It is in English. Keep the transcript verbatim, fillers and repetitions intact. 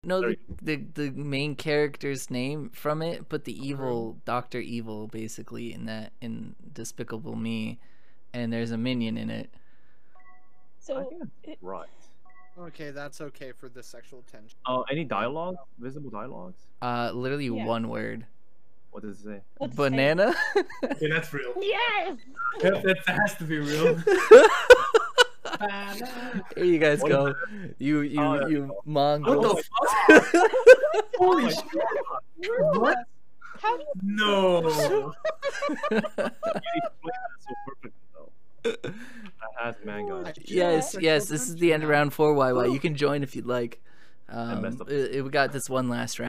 know the, Sorry. the the main character's name from it, but the evil Doctor Evil, basically, in that in Despicable Me, and there's a minion in it. I So think that's it, right. Okay, that's okay for the sexual tension. Uh, any dialogue? Visible dialogues? Uh, literally Yeah. one word. What does it say? let's say- Banana. Okay, that's real. Yes. That, that has to be real. Here you guys What go. You you Oh, there we you What Mongols. the fuck? Holy shit! What? How do you? No. You explained that so perfectly, though. That has manga. Yes, yes. This is the end of round four. Y Y. You can join if you'd like. Um, messed up. it, it- we got this one last round.